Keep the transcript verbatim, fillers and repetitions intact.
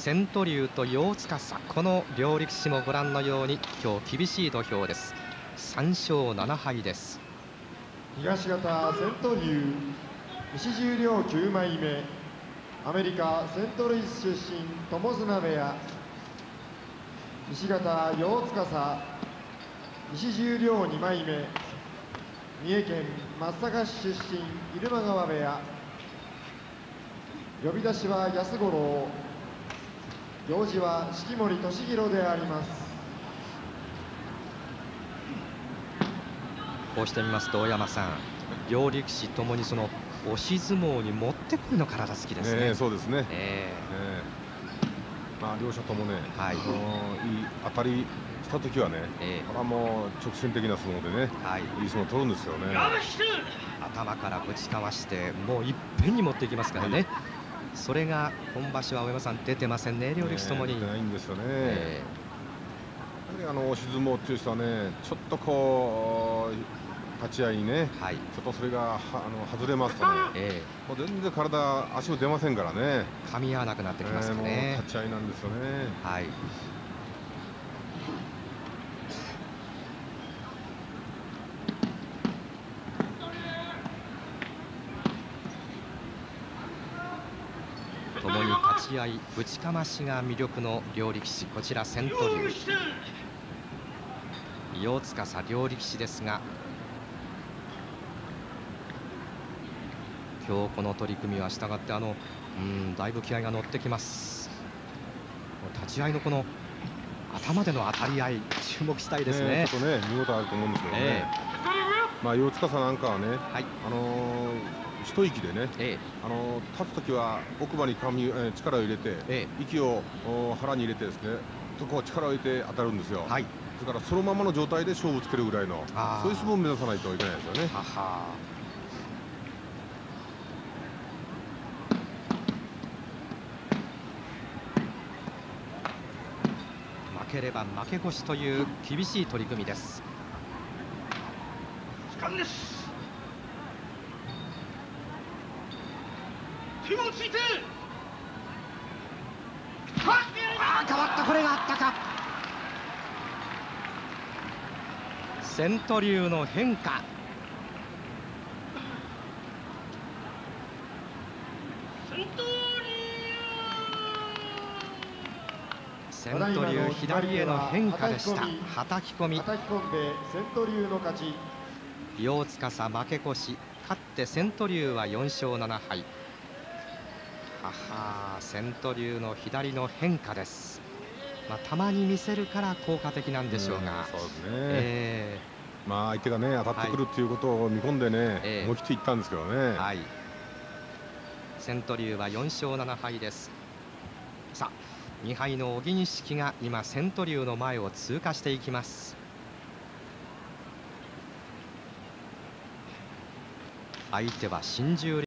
千と龍と陽司、この両力士もご覧のように今日厳しい土俵です。さんしょうななはいです。 東方千と龍、西十両きゅうまいめ、アメリカセントルイス出身友綱部屋。西方陽司、西十両にまいめ、三重県松阪市出身入間川部屋。呼び出しは安五郎、行司は式守俊弘であります。 こうしてみますと大山さん、両力士ともにその押し相撲に持ってくるの体好きですね。 えー、そうですね、 えーえーまあ、両者ともね、 はい、 あのいい当たりしたときはね、えー、これはもう直線的な相撲でね、はい、いい相撲を取るんですよね。 頭からぶちかわしてもういっぺんに持っていきますからね、はい、それが今場所は大山さん出てませんね、両力士ともに。 出てないんですよね。えー、やはりあの押し相撲っていう人はね、ちょっとこう立ち合いにね、はい、ちょっとそれがはあの外れますとね、えー、もう全然体足も出ませんからね、 噛み合わなくなってきますかね。 えー、もう立ち合いなんですよね。 はい、ともに立ち合いぶちかましが魅力の両力士、こちら千と龍、陽司両力士ですが、今日この取り組みはしたがってあのうんだいぶ気合が乗ってきます。立ち合いのこの頭での当たり合い注目したいですね。 ね、ちょっとね見事あると思うんですけどね、えー、まあ陽司さんなんかはね、はい、あのー、一息でね、えー、あのー、立つときは奥歯に髪、えー、力を入れて、えー、息を腹に入れてですね、そこを力を入れて当たるんですよ。はい、だからそのままの状態で勝負つけるぐらいのそういう相撲を目指さないといけないですよね。はは、 負ければ負け越しという厳しい取り組みです。 時間です。手をついて、 ああ変わった、これがあったか。千と龍の変化、千と龍左への変化でした。はたき込み、 はたき込んで千と龍の勝ち。 陽司負け越し、勝って千と龍はよんしょうななはい。はは、千と龍の左の変化です。まあ、たまに見せるから効果的なんでしょうが、 うん、そうですね、えー、まあ相手がね当たってくるっていうことを見込んでね、はい、思い切っていったんですけどね、はい、 千と龍はよんしょうななはいです。さあにはいの小木錦が今千と龍の前を通過していきます。相手は新十両